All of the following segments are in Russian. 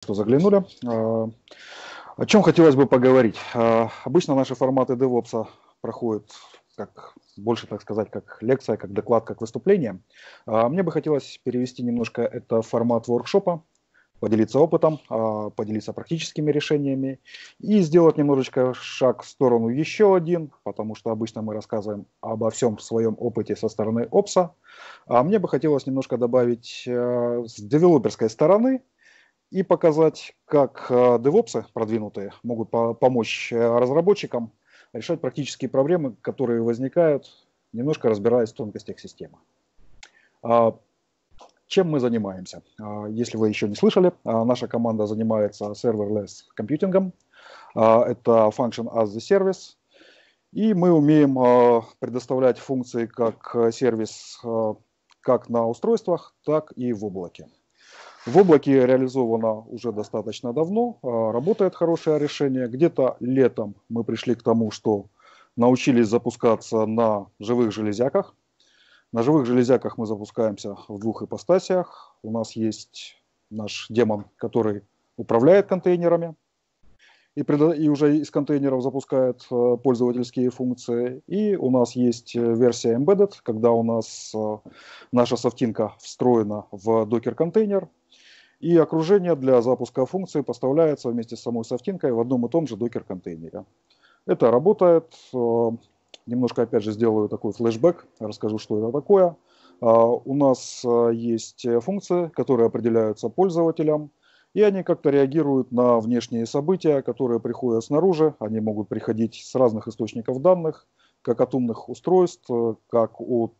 что заглянули. О чем хотелось бы поговорить? Обычно наши форматы DevOps проходят как, больше, так сказать, как лекция, как доклад, как выступление. Мне бы хотелось перевести немножко это в формат воркшопа, поделиться опытом, поделиться практическими решениями и сделать немножечко шаг в сторону еще один, потому что обычно мы рассказываем обо всем своем опыте со стороны опса. А мне бы хотелось немножко добавить с девелоперской стороны и показать, как девопсы продвинутые могут помочь разработчикам решать практические проблемы, которые возникают, немножко разбираясь в тонкостях системы. Чем мы занимаемся? Если вы еще не слышали, наша команда занимается serverless компьютингом. Это function as a service. И мы умеем предоставлять функции как сервис как на устройствах, так и в облаке. В облаке реализовано уже достаточно давно, работает хорошее решение. Где-то летом мы пришли к тому, что научились запускаться на живых железяках. На живых железяках мы запускаемся в двух ипостасях. У нас есть наш демон, который управляет контейнерами и уже из контейнеров запускает пользовательские функции. И у нас есть версия Embedded, когда у нас наша софтинка встроена в докер-контейнер, и окружение для запуска функции поставляется вместе с самой софтинкой в одном и том же докер-контейнере. Это работает. Немножко, опять же, сделаю такой флешбэк, расскажу, что это такое. У нас есть функции, которые определяются пользователям, и они как-то реагируют на внешние события, которые приходят снаружи. Они могут приходить с разных источников данных, как от умных устройств, как от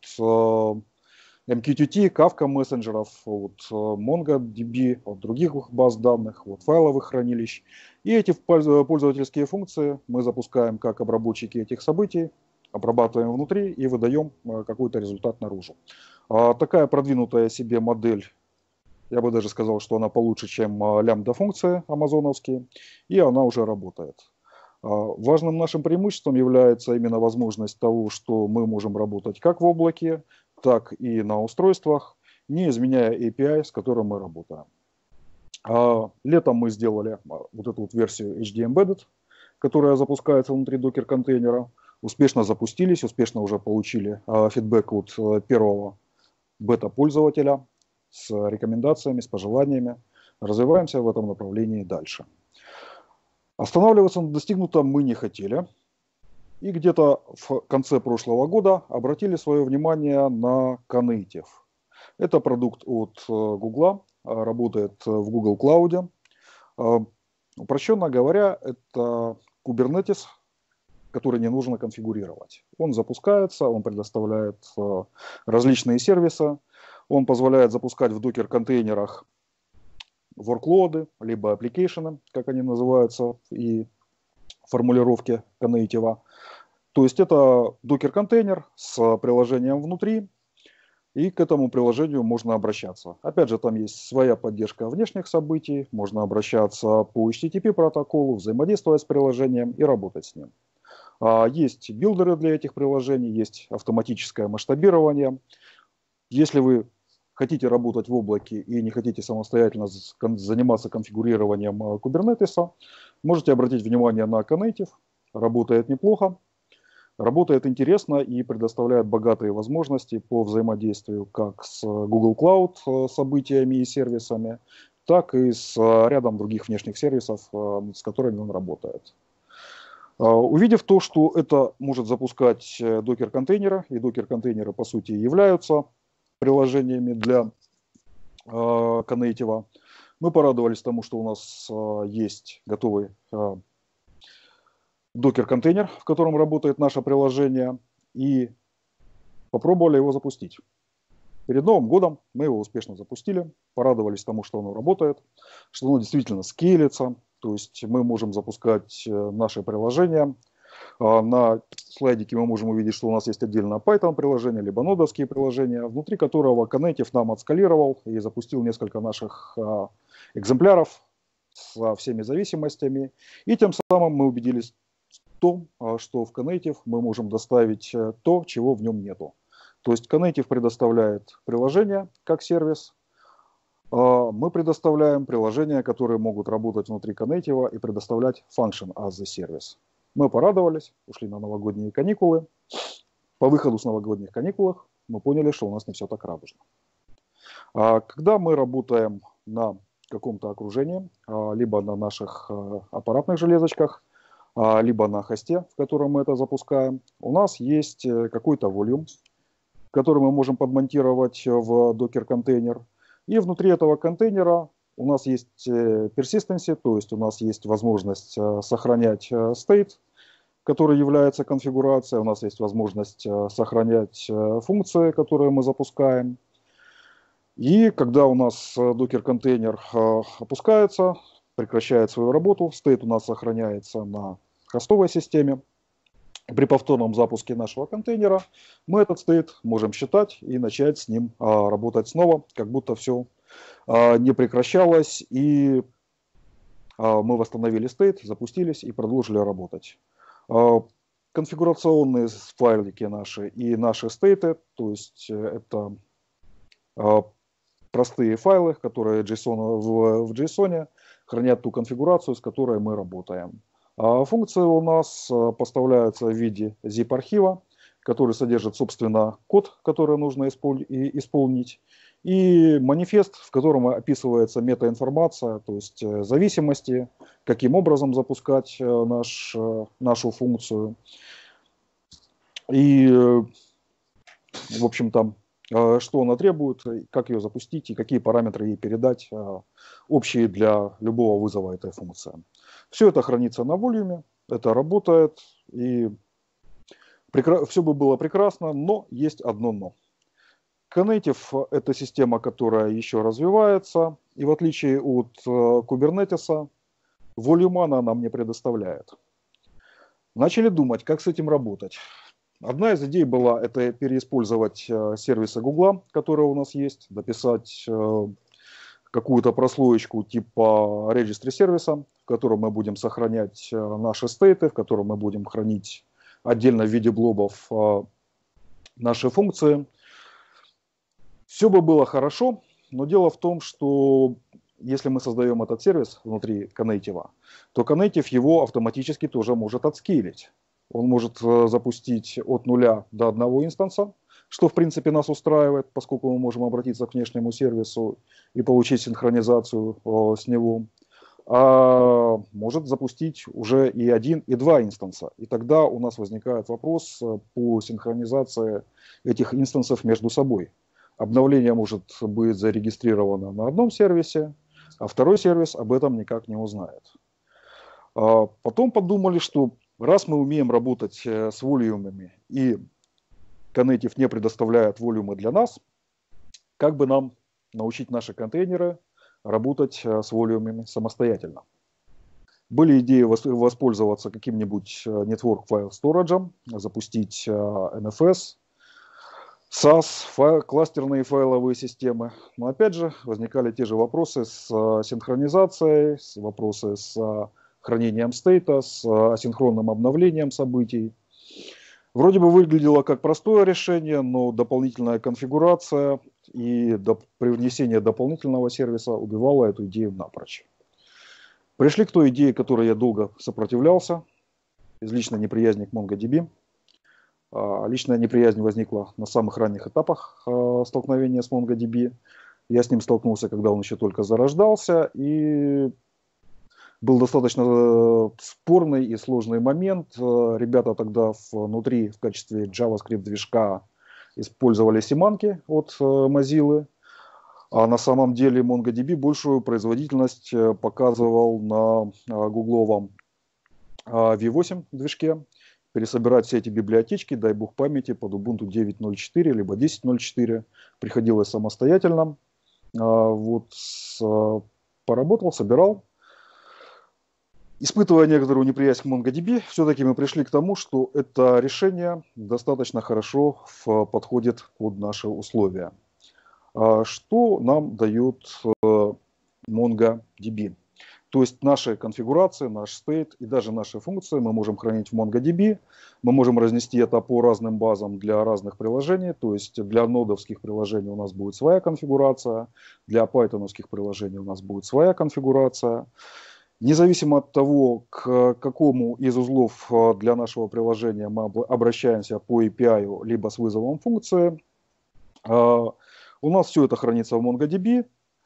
MQTT, Kafka мессенджеров, от MongoDB, от других баз данных, от файловых хранилищ. И эти пользовательские функции мы запускаем как обработчики этих событий, обрабатываем внутри и выдаем какой-то результат наружу. Такая продвинутая себе модель, я бы даже сказал, что она получше, чем лямбда-функции амазоновские, и она уже работает. Важным нашим преимуществом является именно возможность того, что мы можем работать как в облаке, так и на устройствах, не изменяя API, с которым мы работаем. Летом мы сделали вот эту вот версию HD Embedded, которая запускается внутри докер-контейнера. Успешно запустились, успешно уже получили фидбэк от первого бета-пользователя с рекомендациями, с пожеланиями. Развиваемся в этом направлении дальше. Останавливаться на достигнутом мы не хотели. И где-то в конце прошлого года обратили свое внимание на Knative. Это продукт от Google, работает в Google Cloud. Упрощенно говоря, это Kubernetes, который не нужно конфигурировать. Он запускается, он предоставляет различные сервисы, он позволяет запускать в докер-контейнерах workload, либо application, как они называются, и формулировки Knative. То есть это докер-контейнер с приложением внутри, и к этому приложению можно обращаться. Опять же, там есть своя поддержка внешних событий, можно обращаться по HTTP протоколу, взаимодействовать с приложением и работать с ним. Есть билдеры для этих приложений, есть автоматическое масштабирование. Если вы хотите работать в облаке и не хотите самостоятельно заниматься конфигурированием Kubernetes, можете обратить внимание на Knative. Работает неплохо, работает интересно и предоставляет богатые возможности по взаимодействию как с Google Cloud событиями и сервисами, так и с рядом других внешних сервисов, с которыми он работает. Увидев то, что это может запускать докер-контейнеры, и докер-контейнеры по сути являются приложениями для Knative, мы порадовались тому, что у нас есть готовый докер-контейнер, в котором работает наше приложение, и попробовали его запустить. Перед Новым годом мы его успешно запустили, порадовались тому, что оно работает, что оно действительно скейлится, то есть мы можем запускать наши приложения. На слайдике мы можем увидеть, что у нас есть отдельно Python приложение, либо нодовские приложения, внутри которого Knative нам отскалировал и запустил несколько наших экземпляров со всеми зависимостями. И тем самым мы убедились в том, что в Knative мы можем доставить то, чего в нем нету. То есть Knative предоставляет приложение как сервис, Мы предоставляем приложения, которые могут работать внутри Knative и предоставлять function as a service. Мы порадовались, ушли на новогодние каникулы. По выходу с новогодних каникул мы поняли, что у нас не все так радужно. Когда мы работаем на каком-то окружении, либо на наших аппаратных железочках, либо на хосте, в котором мы это запускаем, у нас есть какой-то волюм, который мы можем подмонтировать в докер-контейнер. И внутри этого контейнера у нас есть persistency, то есть у нас есть возможность сохранять state, который является конфигурацией. У нас есть возможность сохранять функции, которые мы запускаем. И когда у нас докер-контейнер опускается, прекращает свою работу, state у нас сохраняется на хостовой системе. При повторном запуске нашего контейнера мы этот state можем считать и начать с ним работать снова, как будто все не прекращалось, и мы восстановили state, запустились и продолжили работать. Конфигурационные файлики наши и наши стейты, то есть это простые файлы, которые в JSON хранят ту конфигурацию, с которой мы работаем. Функции у нас поставляются в виде zip-архива, который содержит, собственно, код, который нужно исполнить, и манифест, в котором описывается метаинформация, то есть зависимости, каким образом запускать нашу функцию. И, в общем-то, что она требует, как ее запустить и какие параметры ей передать, общие для любого вызова этой функции. Все это хранится на волюме, это работает, и все бы было прекрасно, но есть одно но. Knative – это система, которая еще развивается, и в отличие от Kubernetes, волюма она нам не предоставляет. Начали думать, как с этим работать. Одна из идей была это переиспользовать сервисы Google, которые у нас есть, дописать какую-то прослоечку типа registry сервиса, в котором мы будем сохранять наши стейты, в котором мы будем хранить отдельно в виде блобов наши функции. Все бы было хорошо, но дело в том, что если мы создаем этот сервис внутри Knative, то Knative его автоматически тоже может отскейлить. Он может запустить от 0 до 1 инстанса, что в принципе нас устраивает, поскольку мы можем обратиться к внешнему сервису и получить синхронизацию с него. А может запустить уже и 1, и 2 инстанса. И тогда у нас возникает вопрос по синхронизации этих инстансов между собой. Обновление может быть зарегистрировано на одном сервисе, а второй сервис об этом никак не узнает. Потом подумали, что раз мы умеем работать с волюмами и Knative не предоставляет волюмы для нас, как бы нам научить наши контейнеры работать с волюмами самостоятельно. Были идеи воспользоваться каким-нибудь Network File Storage, запустить NFS, SAS, кластерные файловые системы. Но опять же возникали те же вопросы с синхронизацией, вопросы с хранением стейта, с асинхронным обновлением событий. Вроде бы выглядело как простое решение, но дополнительная конфигурация и привнесение дополнительного сервиса убивало эту идею напрочь. Пришли к той идее, которой я долго сопротивлялся, из личной неприязни к MongoDB. Личная неприязнь возникла на самых ранних этапах столкновения с MongoDB. Я с ним столкнулся, когда он еще только зарождался, и был достаточно спорный и сложный момент. Ребята тогда внутри в качестве JavaScript движка использовали семанки от Mozilla, а на самом деле MongoDB большую производительность показывал на гугловом V8 движке. Пересобирать все эти библиотечки, дай бог памяти, под Ubuntu 9.04 либо 10.04 приходилось самостоятельно. Поработал, собирал. Испытывая некоторую неприязнь к MongoDB, все-таки мы пришли к тому, что это решение достаточно хорошо подходит под наши условия. Что нам дает MongoDB? То есть наши конфигурации, наш state и даже наши функции мы можем хранить в MongoDB. Мы можем разнести это по разным базам для разных приложений. То есть для нодовских приложений у нас будет своя конфигурация, для пайтоновских приложений у нас будет своя конфигурация. Независимо от того, к какому из узлов для нашего приложения мы обращаемся по API, либо с вызовом функции, у нас все это хранится в MongoDB.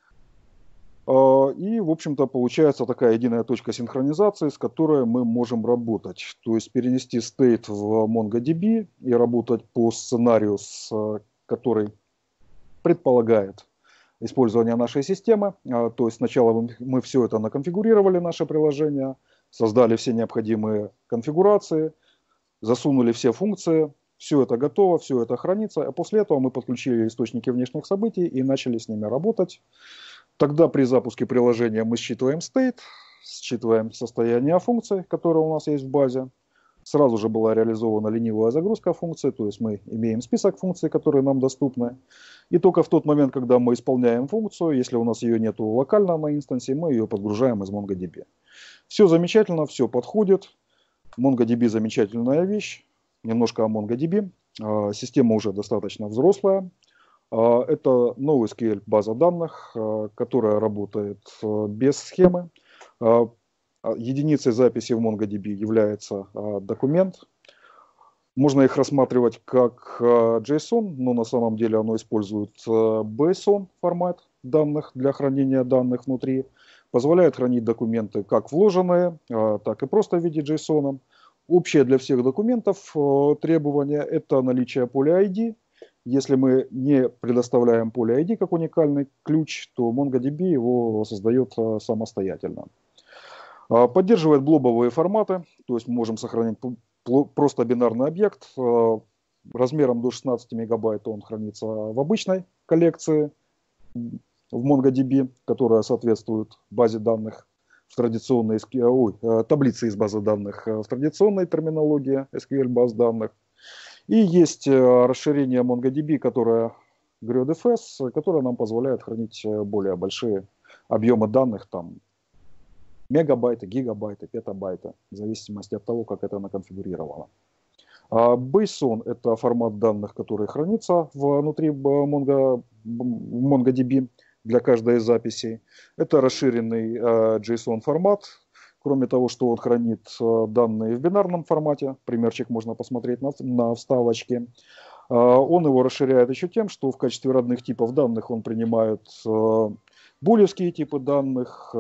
И, в общем-то, получается такая единая точка синхронизации, с которой мы можем работать. То есть перенести state в MongoDB и работать по сценарию, который предполагает использование нашей системы. То есть сначала мы все это наконфигурировали, наше приложение, создали все необходимые конфигурации, засунули все функции, все это готово, все это хранится, а после этого мы подключили источники внешних событий и начали с ними работать. Тогда при запуске приложения мы считываем state, считываем состояние функций, которые у нас есть в базе. Сразу же была реализована ленивая загрузка функций, то есть мы имеем список функций, которые нам доступны. И только в тот момент, когда мы исполняем функцию, если у нас ее нет локально на инстансе, мы ее подгружаем из MongoDB. Все замечательно, все подходит. MongoDB замечательная вещь. Немножко о MongoDB. Система уже достаточно взрослая. Это NoSQL база данных, которая работает без схемы. Единицей записи в MongoDB является документ. Можно их рассматривать как JSON, но на самом деле оно использует BSON формат данных для хранения данных внутри. Позволяет хранить документы как вложенные, так и просто в виде JSON. Общее для всех документов требование – это наличие поля ID. Если мы не предоставляем поле ID как уникальный ключ, то MongoDB его создает самостоятельно. Поддерживает блобовые форматы, то есть мы можем сохранить просто бинарный объект. Размером до 16 мегабайт он хранится в обычной коллекции в MongoDB, которая соответствует базе данных в традиционной таблице из базы данных в традиционной терминологии SQL баз данных. И есть расширение MongoDB, которое GrioDFS, которое нам позволяет хранить более большие объемы данных, там мегабайты, гигабайты, петабайты, в зависимости от того, как это наконфигурировано. BSON – это формат данных, который хранится внутри MongoDB для каждой из записей. Это расширенный JSON формат. Кроме того, что он хранит данные в бинарном формате, примерчик можно посмотреть на вставочке, он его расширяет еще тем, что в качестве родных типов данных он принимает булевские типы данных,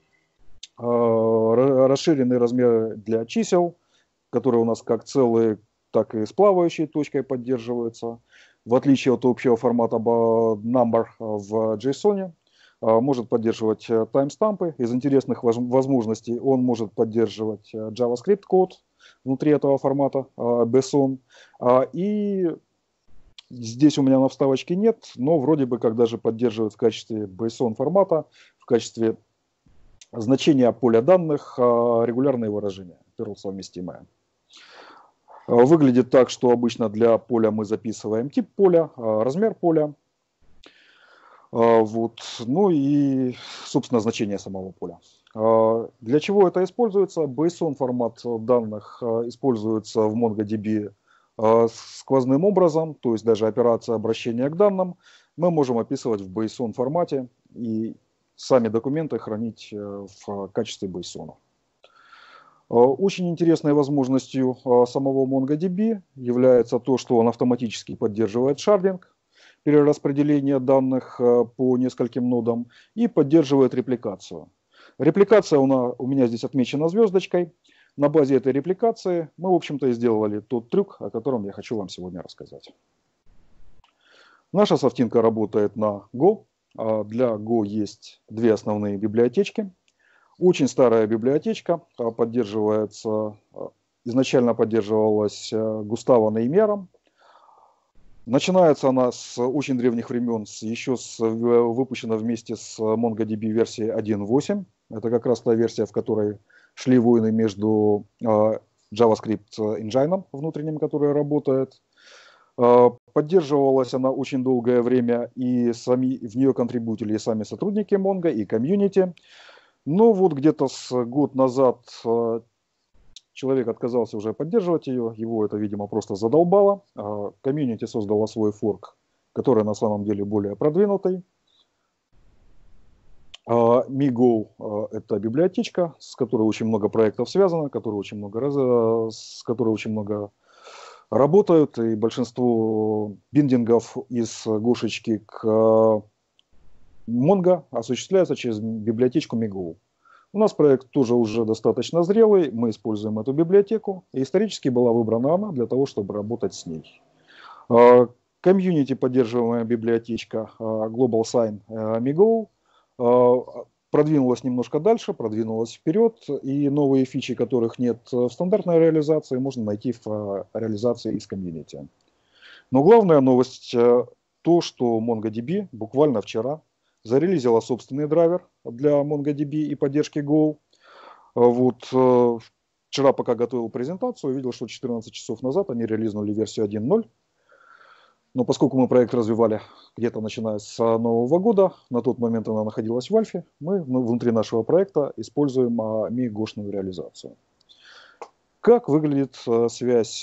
расширенный размер для чисел, которые у нас как целые, так и с плавающей точкой поддерживаются. В отличие от общего формата number в JSON, может поддерживать таймстампы. Из интересных возможностей он может поддерживать JavaScript код внутри этого формата BSON. И здесь у меня на вставочке нет, но вроде бы как даже поддерживает в качестве BSON формата, в качестве значения поля данных регулярные выражения, Perl совместимые. Выглядит так, что обычно для поля мы записываем тип поля, размер поля. Вот. Ну и, собственно, значение самого поля. Для чего это используется? BSON формат данных используется в MongoDB сквозным образом, то есть даже операция обращения к данным мы можем описывать в BSON формате и сами документы хранить в качестве BSON. Очень интересной возможностью самого MongoDB является то, что он автоматически поддерживает шардинг, перераспределение данных по нескольким нодам и поддерживает репликацию. Репликация у меня здесь отмечена звездочкой. На базе этой репликации мы, в общем-то, и сделали тот трюк, о котором я хочу вам сегодня рассказать. Наша софтинка работает на Go. Для Go есть две основные библиотечки. Очень старая библиотечка, изначально поддерживалась Густаво Неймером. Начинается она с очень древних времен, выпущена вместе с MongoDB версией 1.8. Это как раз та версия, в которой шли войны между JavaScript engine внутренним, который работает. Поддерживалась она очень долгое время, и в нее контрибутили и сами сотрудники Mongo, и комьюнити. Но вот где-то с год назад человек отказался уже поддерживать ее, его это, видимо, просто задолбало. Комьюнити создало свой форк, который на самом деле более продвинутый. MiGo – это библиотечка, с которой очень много проектов связано, с которой очень много работают, и большинство биндингов из Гошечки к Mongo осуществляется через библиотечку MiGo. У нас проект тоже уже достаточно зрелый, мы используем эту библиотеку, и исторически была выбрана она для того, чтобы работать с ней. Комьюнити поддерживаемая библиотечка Global Sign MiGo продвинулась немножко дальше, продвинулась вперед, и новые фичи, которых нет в стандартной реализации, можно найти в реализации из комьюнити. Но главная новость то, что MongoDB буквально вчера зарелизила собственный драйвер для MongoDB и поддержки Go. Вот вчера, пока готовил презентацию, увидел, что 14 часов назад они релизнули версию 1.0. Но поскольку мы проект развивали где-то начиная с Нового года, на тот момент она находилась в альфе, мы внутри нашего проекта используем MiGo-шную реализацию. Как выглядит связь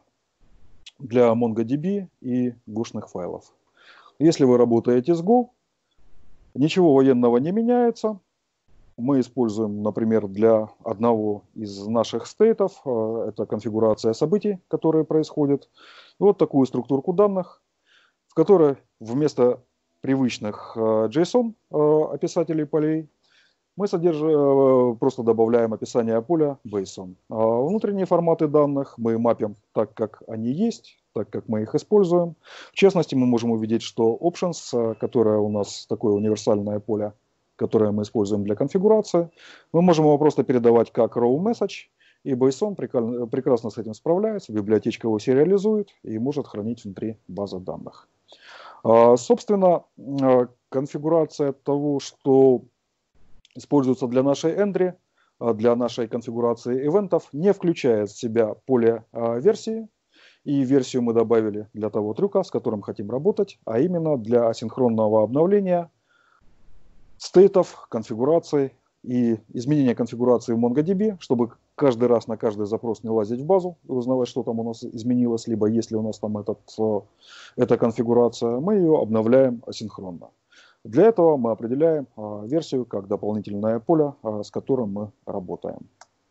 для MongoDB и гошных файлов? Если вы работаете с Go, ничего военного не меняется. Мы используем, например, для одного из наших стейтов, это конфигурация событий, которые происходят, вот такую структурку данных, в которой вместо привычных JSON описателей полей мы просто добавляем описание поля JSON. Внутренние форматы данных мы мапим так, как они есть, так, как мы их используем. В частности, мы можем увидеть, что options, которое у нас такое универсальное поле, которое мы используем для конфигурации, мы можем его просто передавать как raw message, и JSON прекрасно с этим справляется, библиотечка его сериализует и может хранить внутри базы данных. Собственно, конфигурация того, что используется для нашей entry, для нашей конфигурации ивентов, не включает в себя поле версии. И версию мы добавили для того трюка, с которым хотим работать, а именно для асинхронного обновления стейтов, конфигураций и изменения конфигурации в MongoDB, чтобы каждый раз на каждый запрос не лазить в базу и узнавать, что там у нас изменилось, либо если у нас там эта конфигурация, мы ее обновляем асинхронно. Для этого мы определяем версию как дополнительное поле, с которым мы работаем.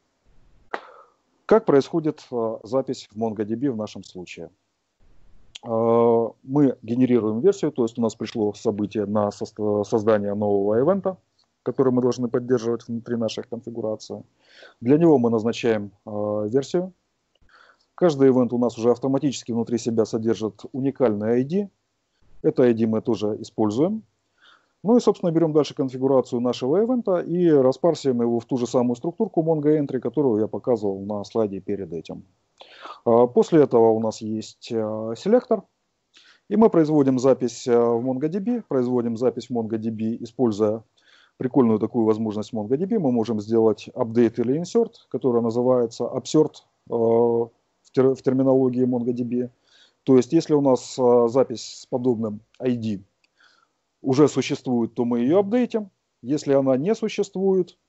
Как происходит запись в MongoDB в нашем случае? Мы генерируем версию, то есть у нас пришло событие на создание нового ивента, который мы должны поддерживать внутри наших конфигураций. Для него мы назначаем версию. Каждый ивент у нас уже автоматически внутри себя содержит уникальный ID. Это ID мы тоже используем. Ну и, собственно, берем дальше конфигурацию нашего ивента и распарсим его в ту же самую структурку MongoEntry, которую я показывал на слайде перед этим. После этого у нас есть селектор, и мы производим запись в MongoDB, используя прикольную такую возможность MongoDB. Мы можем сделать update или insert, которая называется upsert в терминологии MongoDB. То есть, если у нас запись с подобным ID уже существует, то мы ее апдейтим. Если она не существует,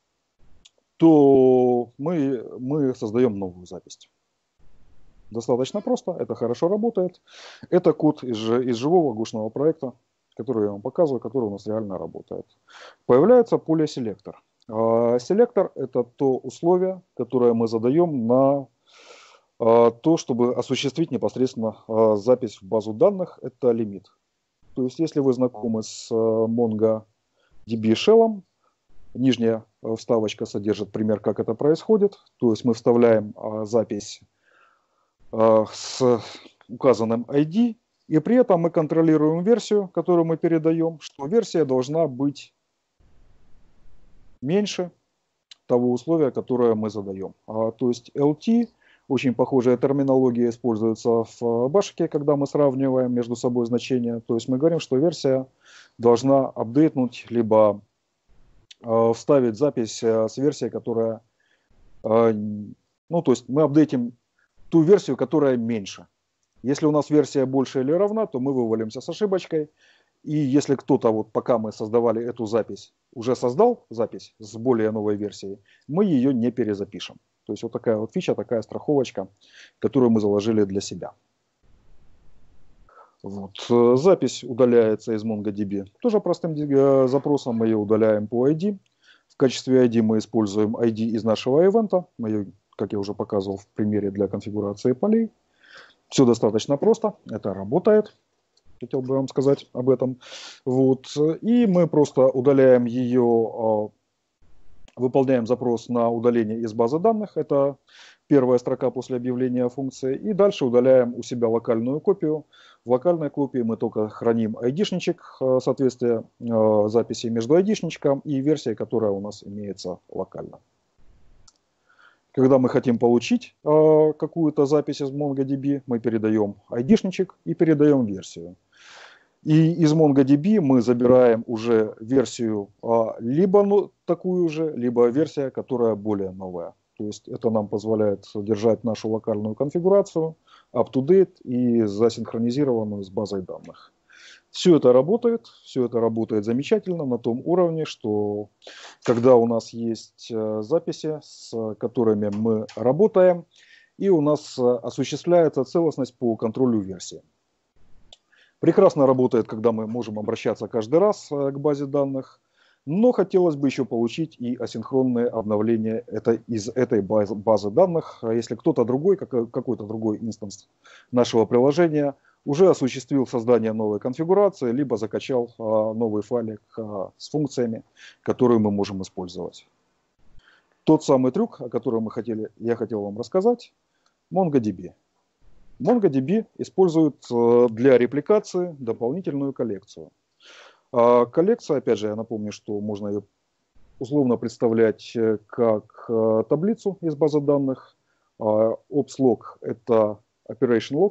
то мы создаем новую запись. Достаточно просто, это хорошо работает. Это код из живого гошного проекта, который я вам показываю, который у нас реально работает. Появляется поле селектор. Селектор – это то условие, которое мы задаем на то, чтобы осуществить непосредственно запись в базу данных. Это лимит. То есть, если вы знакомы с MongoDB Shell, нижняя вставочка содержит пример, как это происходит. То есть, мы вставляем запись с указанным ID, и при этом мы контролируем версию, которую мы передаем, что версия должна быть меньше того условия, которое мы задаем. То есть LT, очень похожая терминология используется в башке, когда мы сравниваем между собой значения. То есть мы говорим, что версия должна апдейтнуть, либо вставить запись с версией, которая... Ну, то есть мы апдейтим ту версию, которая меньше. Если у нас версия больше или равна, то мы вывалимся с ошибочкой, И если кто-то, вот пока мы создавали эту запись, уже создал запись с более новой версией, мы ее не перезапишем. То есть вот такая вот фича, такая страховочка, которую мы заложили для себя. Вот. Запись удаляется из MongoDB тоже простым запросом. Мы ее удаляем по ID. В качестве ID мы используем ID из нашего ивента. Мы ее, как я уже показывал в примере для конфигурации полей. Все достаточно просто. Это работает. Хотел бы вам сказать об этом. Вот. И мы просто удаляем ее, выполняем запрос на удаление из базы данных. Это первая строка после объявления функции. И дальше удаляем у себя локальную копию. В локальной копии мы только храним ID-шничек, соответствие записи между ID-шничком и версией, которая у нас имеется локально. Когда мы хотим получить какую-то запись из MongoDB, мы передаем ID-шничек и передаем версию. И из MongoDB мы забираем уже версию либо такую же, либо версия, которая более новая. То есть это нам позволяет держать нашу локальную конфигурацию up-to-date и засинхронизированную с базой данных. Все это работает замечательно на том уровне, что когда у нас есть записи, с которыми мы работаем, и у нас осуществляется целостность по контролю версии. Прекрасно работает, когда мы можем обращаться каждый раз к базе данных, но хотелось бы еще получить и асинхронные обновления из этой базы данных. Если кто-то другой, какой-то другой инстанс нашего приложения уже осуществил создание новой конфигурации, либо закачал новый файлик с функциями, которые мы можем использовать. Тот самый трюк, о котором я хотел вам рассказать, MongoDB. MongoDB использует для репликации дополнительную коллекцию. Коллекция, опять же, я напомню, что можно ее условно представлять как таблицу из базы данных. Ops-log – это Operation Log.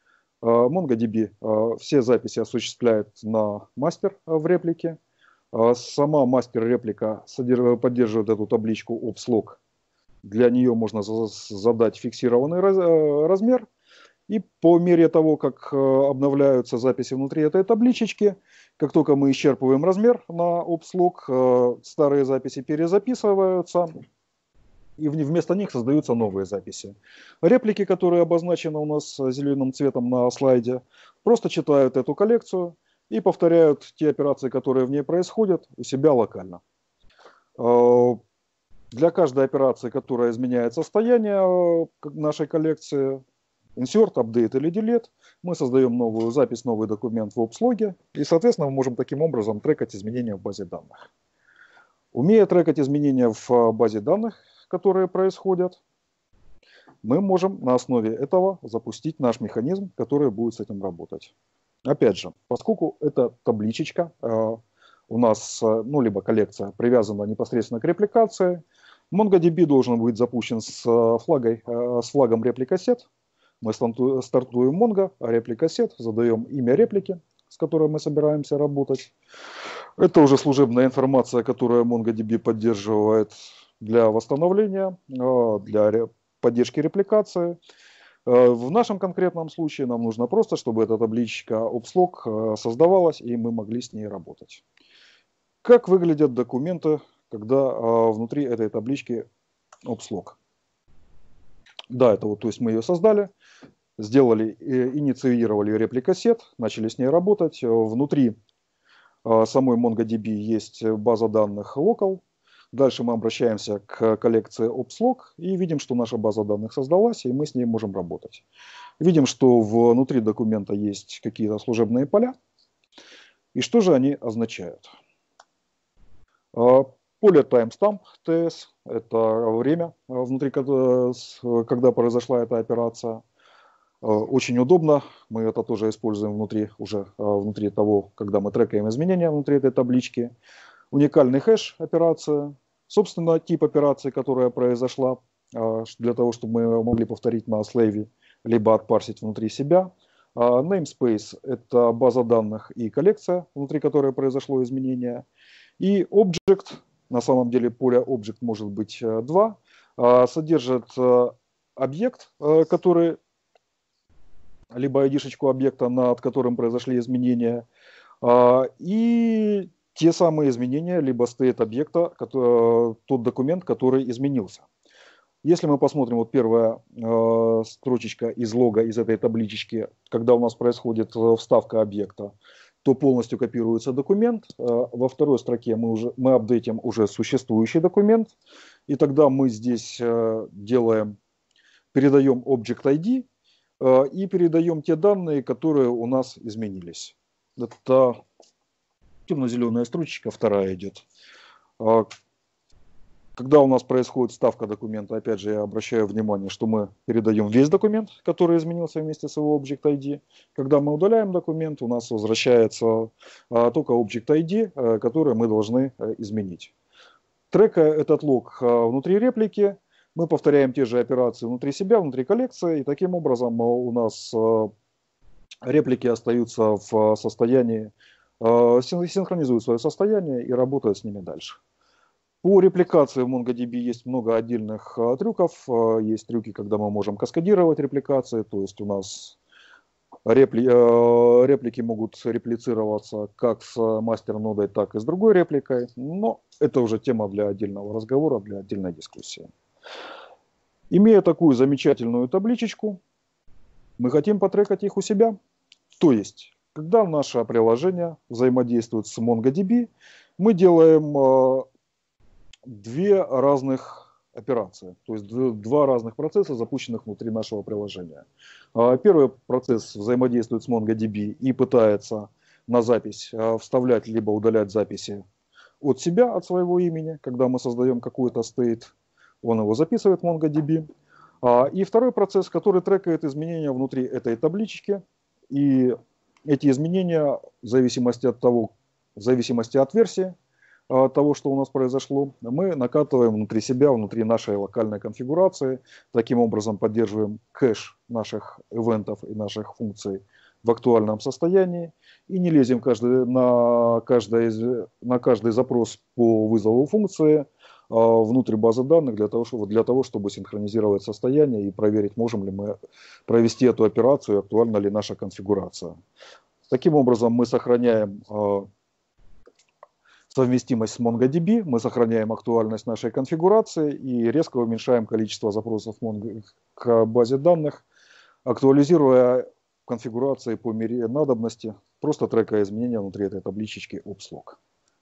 MongoDB все записи осуществляет на мастер в реплике. Сама мастер-реплика поддерживает эту табличку Ops-log. Для нее можно задать фиксированный размер. И по мере того, как обновляются записи внутри этой табличечки, как только мы исчерпываем размер на Ops-log, старые записи перезаписываются, и вместо них создаются новые записи. Реплики, которые обозначены у нас зеленым цветом на слайде, просто читают эту коллекцию и повторяют те операции, которые в ней происходят, у себя локально. Для каждой операции, которая изменяет состояние нашей коллекции, insert, update или delete, мы создаем новую запись, новый документ в Ops-логе, и, соответственно, мы можем таким образом трекать изменения в базе данных. Умея трекать изменения в базе данных, которые происходят, мы можем на основе этого запустить наш механизм, который будет с этим работать. Опять же, поскольку эта табличечка у нас, либо коллекция привязана непосредственно к репликации, MongoDB должен быть запущен с флагом репликасет. Мы стартуем Mongo, репликасет, задаем имя реплики, с которой мы собираемся работать. Это уже служебная информация, которую MongoDB поддерживает для восстановления, для поддержки репликации. В нашем конкретном случае нам нужно просто, чтобы эта табличка Ops-log создавалась, и мы могли с ней работать. Как выглядят документы, когда внутри этой таблички Ops-log? Да, это вот, то есть мы ее создали, сделали, инициировали репликасет, начали с ней работать. Внутри самой MongoDB есть база данных local. Дальше мы обращаемся к коллекции Ops-log и видим, что наша база данных создалась, и мы с ней можем работать. Видим, что внутри документа есть какие-то служебные поля. И что же они означают? Поле timestamp TS – это время, внутри, когда произошла эта операция. Очень удобно, мы это тоже используем внутри того, когда мы трекаем изменения внутри этой таблички. Уникальный хэш операции, собственно, тип операции, которая произошла, для того, чтобы мы могли повторить на слейве, либо отпарсить внутри себя. Namespace – это база данных и коллекция, внутри которой произошло изменение. И Object, на самом деле поле Object может быть два, содержит объект, который, либо ID-шечку объекта, над которым произошли изменения, И те самые изменения, либо state объекта, тот документ, который изменился. Если мы посмотрим, вот первая строчечка из лога, из этой таблички, когда у нас происходит вставка объекта, то полностью копируется документ. Во второй строке мы апдейтим уже существующий документ. И тогда мы здесь передаем Object ID и передаем те данные, которые у нас изменились. Это темно-зеленая строчечка, вторая идет. Когда у нас происходит вставка документа, опять же, я обращаю внимание, что мы передаем весь документ, который изменился вместе с его Object ID. Когда мы удаляем документ, у нас возвращается только Object ID, который мы должны изменить. Трекая этот лог внутри реплики, мы повторяем те же операции внутри себя, внутри коллекции, и таким образом у нас реплики остаются в состоянии, синхронизуют свое состояние и работают с ними дальше. По репликации в MongoDB есть много отдельных трюков. Есть трюки, когда мы можем каскадировать репликации, то есть у нас реплики могут реплицироваться как с мастер-нодой, так и с другой репликой. Но это уже тема для отдельного разговора, для отдельной дискуссии. Имея такую замечательную табличечку, мы хотим потрекать их у себя. То есть, когда наше приложение взаимодействует с MongoDB, мы делаем две разных операции, то есть два разных процесса, запущенных внутри нашего приложения. Первый процесс взаимодействует с MongoDB и пытается на запись вставлять либо удалять записи от себя, от своего имени, когда мы создаем какой-то state, он его записывает в MongoDB. И второй процесс, который трекает изменения внутри этой таблички, и эти изменения в зависимости от версии, того, что у нас произошло, мы накатываем внутри себя, внутри нашей локальной конфигурации. Таким образом поддерживаем кэш наших ивентов и наших функций в актуальном состоянии. И не лезем на каждый запрос по вызову функции внутрь базы данных для того, чтобы синхронизировать состояние и проверить, можем ли мы провести эту операцию, актуальна ли наша конфигурация. Таким образом мы сохраняем совместимость с MongoDB, мы сохраняем актуальность нашей конфигурации и резко уменьшаем количество запросов к базе данных, актуализируя конфигурации по мере надобности, просто трекая изменения внутри этой табличечки OpsLog.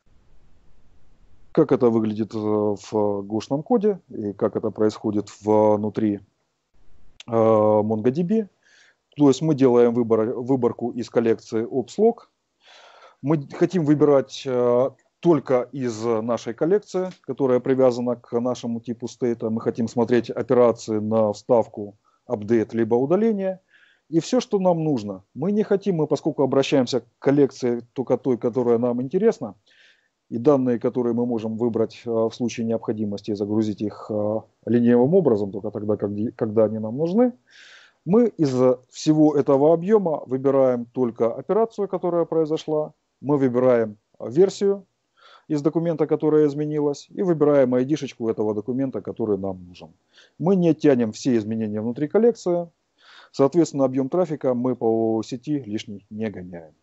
Как это выглядит в гошном коде и как это происходит внутри MongoDB. То есть мы делаем выборку из коллекции OpsLog. Мы хотим выбирать только из нашей коллекции, которая привязана к нашему типу стейта. Мы хотим смотреть операции на вставку, апдейт, либо удаление. И все, что нам нужно. Мы поскольку обращаемся к коллекции только той, которая нам интересна, и данные, которые мы можем выбрать в случае необходимости, загрузить их ленивым образом, только тогда, когда они нам нужны, мы из всего этого объема выбираем только операцию, которая произошла, мы выбираем версию из документа, которая изменилась, и выбираем ID-шечку этого документа, который нам нужен. Мы не тянем все изменения внутри коллекции, соответственно, объем трафика мы по сети лишний не гоняем.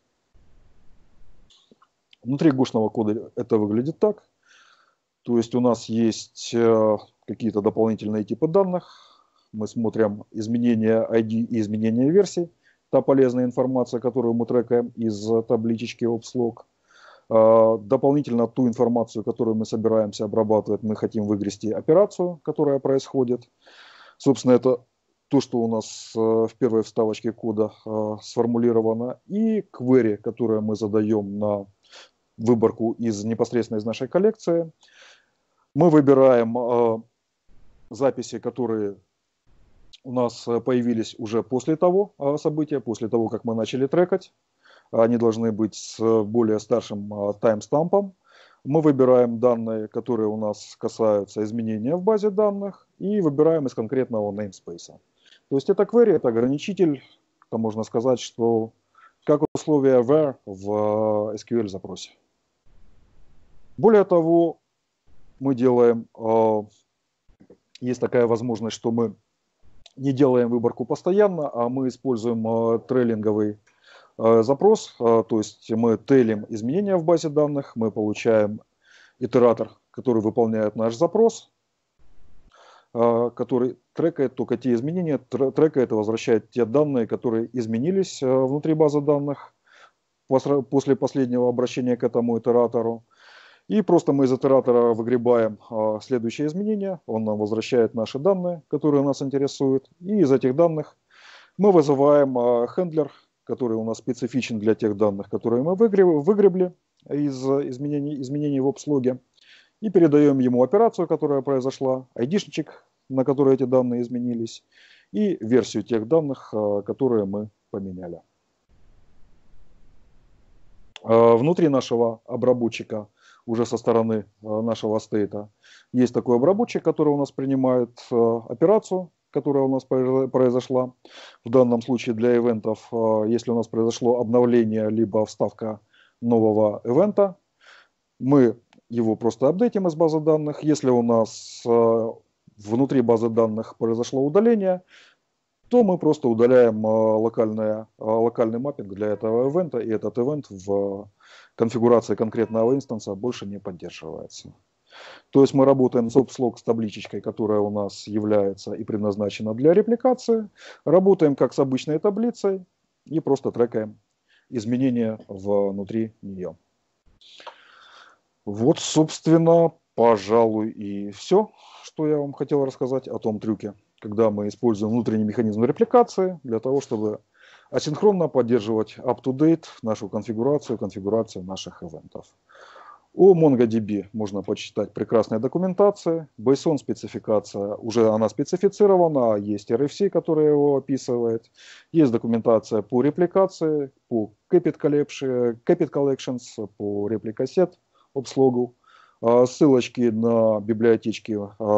Внутри гошного кода это выглядит так. То есть у нас есть какие-то дополнительные типы данных. Мы смотрим изменения ID и изменения версий. Та полезная информация, которую мы трекаем из таблички OpsLog. Дополнительно ту информацию, которую мы собираемся обрабатывать, мы хотим выгрести операцию, которая происходит. Собственно, это то, что у нас в первой вставочке кода сформулировано. И query, которое мы задаем на выборку непосредственно из нашей коллекции. Мы выбираем записи, которые у нас появились уже после того события, после того, как мы начали трекать. Они должны быть с более старшим таймстампом. Мы выбираем данные, которые у нас касаются изменения в базе данных, и выбираем из конкретного namespace. То есть это query, это ограничитель. Это можно сказать, что как условие where в SQL запросе. Более того, мы делаем, есть такая возможность, что мы не делаем выборку постоянно, а мы используем трейлинговый запрос, то есть мы тейлим изменения в базе данных, мы получаем итератор, который выполняет наш запрос, который трекает только те изменения, трекает и возвращает те данные, которые изменились внутри базы данных после последнего обращения к этому итератору. И просто мы из итератора выгребаем следующее изменение, он нам возвращает наши данные, которые нас интересуют, и из этих данных мы вызываем хендлер, который у нас специфичен для тех данных, которые мы выгребли из изменений в обслуге, и передаем ему операцию, которая произошла, айдишничек, на который эти данные изменились, и версию тех данных, которые мы поменяли. Внутри нашего обработчика, уже со стороны нашего стейта, есть такой обработчик, который у нас принимает операцию, которая у нас произошла. В данном случае для ивентов, если у нас произошло обновление, либо вставка нового ивента, мы его просто апдейтим из базы данных. Если у нас внутри базы данных произошло удаление, то мы просто удаляем локальный маппинг для этого ивента, и этот ивент в конфигурации конкретного инстанса больше не поддерживается. То есть мы работаем с OpsLog с табличечкой, которая у нас является и предназначена для репликации, работаем как с обычной таблицей и просто трекаем изменения внутри нее. Вот, собственно, пожалуй, и все, что я вам хотел рассказать о том трюке, когда мы используем внутренний механизм репликации для того, чтобы асинхронно поддерживать up-to-date нашу конфигурацию наших ивентов. О MongoDB можно почитать прекрасные документации. JSON спецификация, уже она специфицирована, есть RFC, который его описывает. Есть документация по репликации, по Capit Collections, по репликасет, обслугу. Ссылочки на библиотечки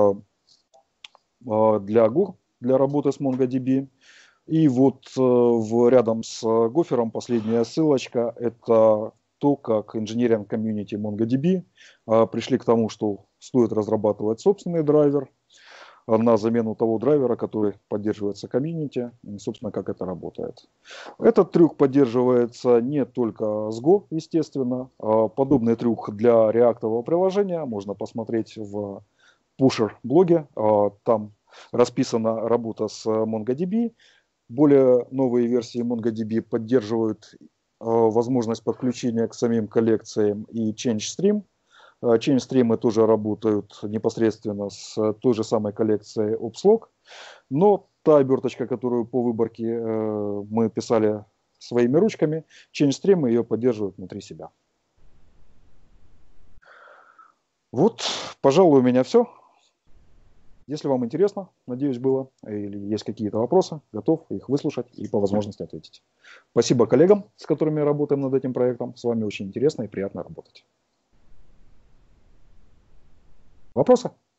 для GUR, для работы с MongoDB. И вот рядом с Гофером последняя ссылочка – это то, как инженеринг комьюнити MongoDB пришли к тому, что стоит разрабатывать собственный драйвер на замену того драйвера, который поддерживается комьюнити, и, собственно, как это работает. Этот трюк поддерживается не только с Go, естественно. Подобный трюк для реактового приложения можно посмотреть в Pusher блоге. Там расписана работа с MongoDB. Более новые версии MongoDB поддерживают возможность подключения к самим коллекциям и ChangeStream. ChangeStream тоже работают непосредственно с той же самой коллекцией OpsLog, но та оберточка, которую по выборке мы писали своими ручками, ChangeStream ее поддерживает внутри себя. Вот, пожалуй, у меня все. Если вам интересно, надеюсь, было, или есть какие-то вопросы, готов их выслушать и по возможности ответить. Спасибо коллегам, с которыми работаем над этим проектом. С вами очень интересно и приятно работать. Вопросы?